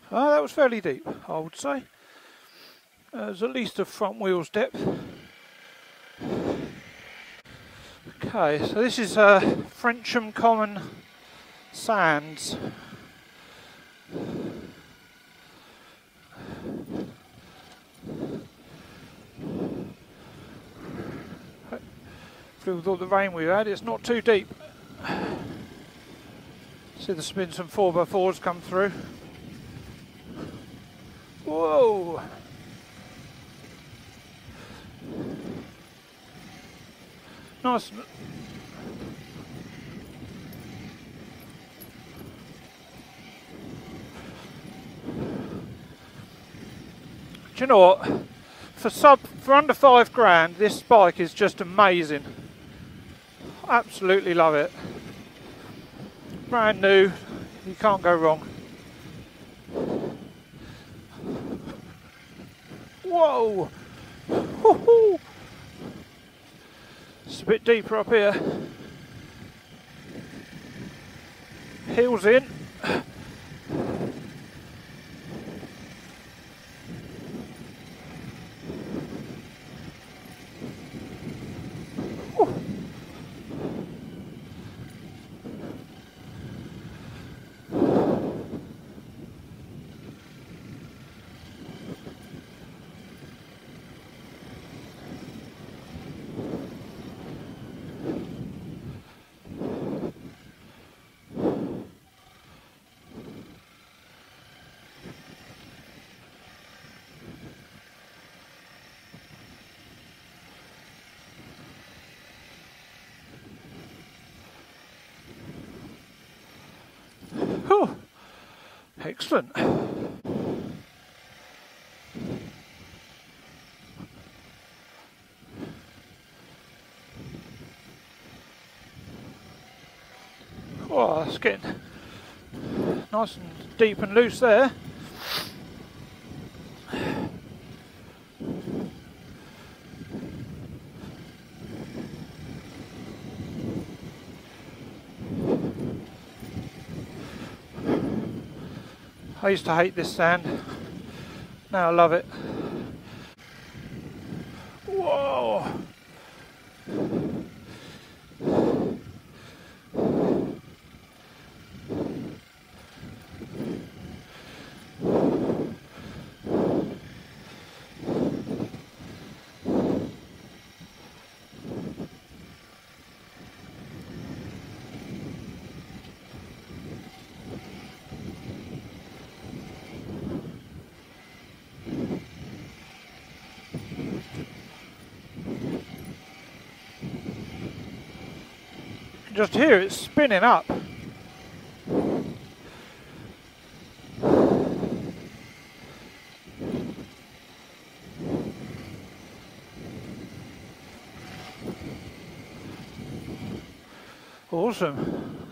That was fairly deep, I would say. There's at least a front wheel's depth. Okay, so this is Frensham Common Sands. With all the rain we've had, it's not too deep. See, there's been some 4x4s come through. Whoa! Nice. Do you know what? For under £5 grand, this bike is just amazing. Absolutely love it. Brand new, you can't go wrong. Whoa! Woohoo! It's a bit deeper up here. Heels in. Oh, excellent. Oh, it's getting nice and deep and loose there. I used to hate this sand, now I love it. Whoa! Just hear it spinning up. Awesome.